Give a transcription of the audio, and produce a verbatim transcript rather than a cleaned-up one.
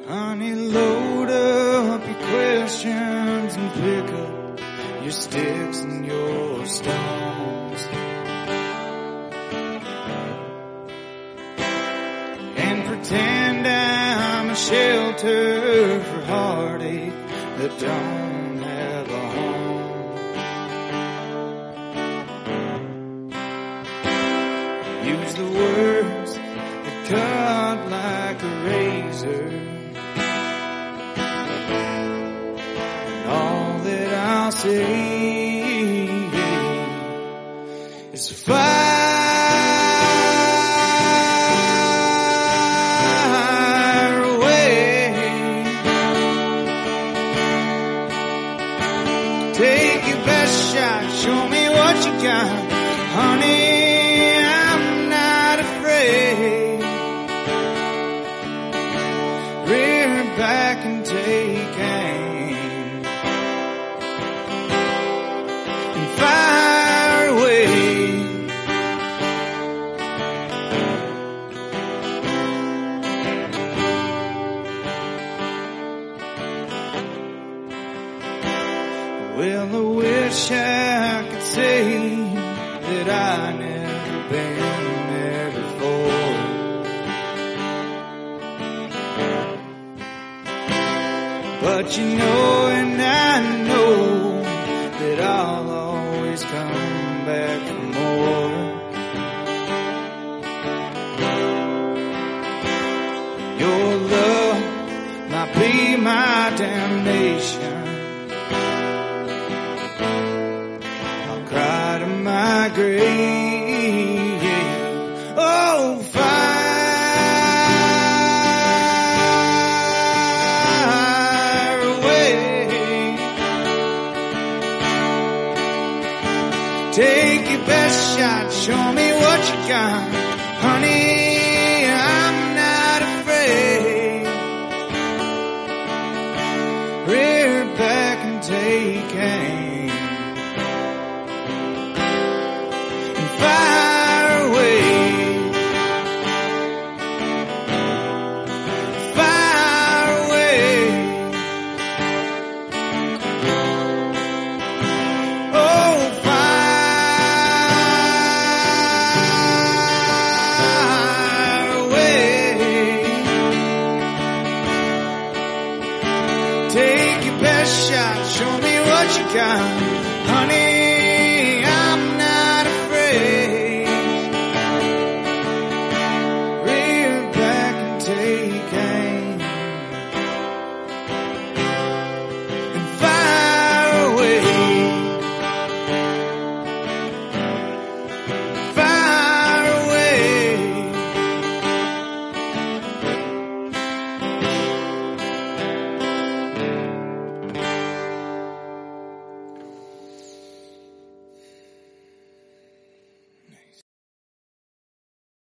Honey, load up your questions and pick up your sticks and your stones. And pretend I'm a shelter for heartache that don't have a home. Use the words that cut like a razor. All that I'll say is fire away. Take your best shot, show me what you got, honey, I'm not afraid. Rear back and take aim. Fire away. Well, I wish I could say that I never been there before. But you know, and I know that I'll always come back for more. Your love might be my damnation. I'll cry to my grave. Oh, fire away. Take your best shot, show me what you got, honey, I'm not afraid. Rear back and take aim. And fire away. Fire away. Oh, take your best shot, show me what you got, honey.